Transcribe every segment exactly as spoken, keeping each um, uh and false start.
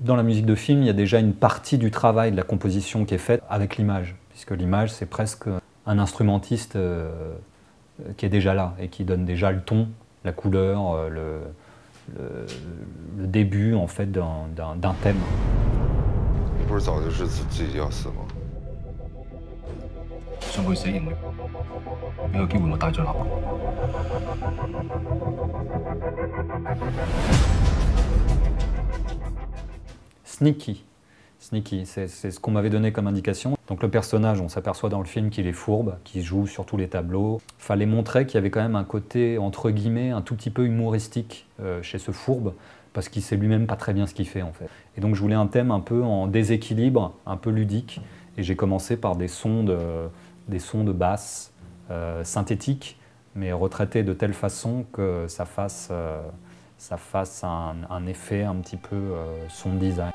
Dans la musique de film, il y a déjà une partie du travail de la composition qui est faite avec l'image, puisque l'image, c'est presque un instrumentiste euh, qui est déjà là et qui donne déjà le ton, la couleur, le, le, le début en fait d'un d'un thème. 不是早就知自己要死吗？ 想佢死仍未，俾個機會我帶咗立。 Sneaky. Sneaky, c'est ce qu'on m'avait donné comme indication. Donc le personnage, on s'aperçoit dans le film qu'il est fourbe, qu'il joue sur tous les tableaux. Fallait montrer qu'il y avait quand même un côté, entre guillemets, un tout petit peu humoristique euh, chez ce fourbe, parce qu'il sait lui-même pas très bien ce qu'il fait en fait. Et donc je voulais un thème un peu en déséquilibre, un peu ludique, et j'ai commencé par des sons de, des sons de basse euh, synthétiques, mais retraités de telle façon que ça fasse, euh, ça fasse un, un effet un petit peu euh, son design.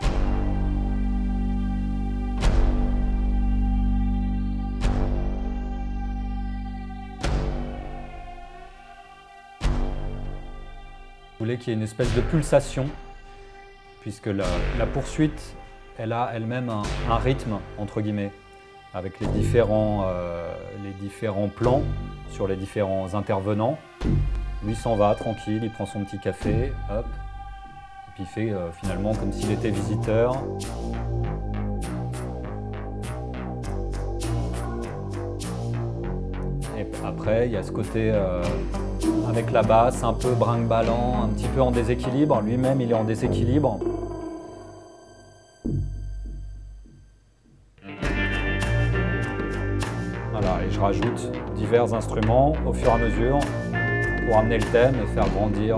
Je voulais qu'il y ait une espèce de pulsation, puisque la, la poursuite, elle a elle-même un, un rythme, entre guillemets, avec les différents, euh, les différents plans sur les différents intervenants. Lui s'en va tranquille, il prend son petit café, hop, et puis il fait euh, finalement comme s'il était visiteur. Et après, il y a ce côté euh, avec la basse, un peu brinque-ballant, un petit peu en déséquilibre. Lui-même, il est en déséquilibre. Voilà, et je rajoute divers instruments au fur et à mesure pour amener le thème et faire grandir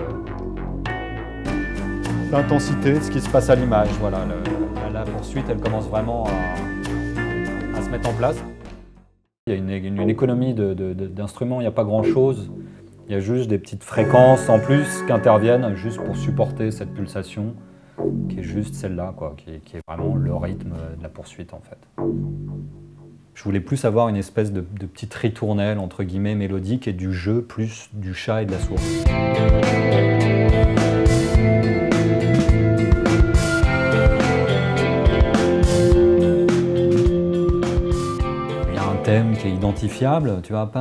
l'intensité de ce qui se passe à l'image. Voilà, le, la, la poursuite, elle commence vraiment à, à se mettre en place. Il y a une, une, une économie d'instruments, il n'y a pas grand-chose. Il y a juste des petites fréquences en plus qui interviennent juste pour supporter cette pulsation, qui est juste celle-là, quoi, qui, qui est vraiment le rythme de la poursuite en fait. Je voulais plus avoir une espèce de, de petite ritournelle, entre guillemets, mélodique et du jeu, plus du chat et de la souris. Il y a un thème qui est identifiable, tu vois,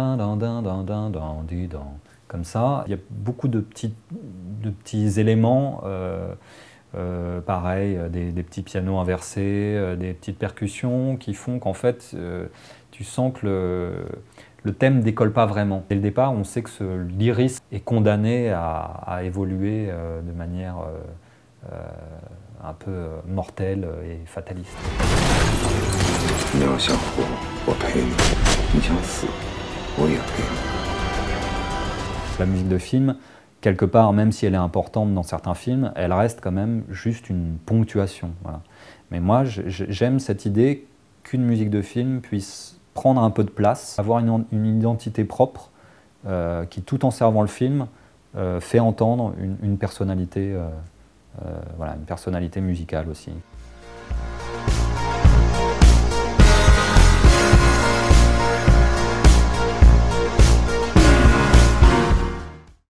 comme ça. Il y a beaucoup de petits, de petits éléments, euh, Euh, pareil, des, des petits pianos inversés, euh, des petites percussions qui font qu'en fait, euh, tu sens que le, le thème ne décolle pas vraiment. Dès le départ, on sait que l'iris est condamné à, à évoluer euh, de manière euh, euh, un peu mortelle et fataliste. La musique de film, quelque part, même si elle est importante dans certains films, elle reste quand même juste une ponctuation. Voilà. Mais moi, j'aime cette idée qu'une musique de film puisse prendre un peu de place, avoir une, une identité propre, euh, qui, tout en servant le film, euh, fait entendre une, une personnalité, euh, euh, voilà, une personnalité musicale aussi.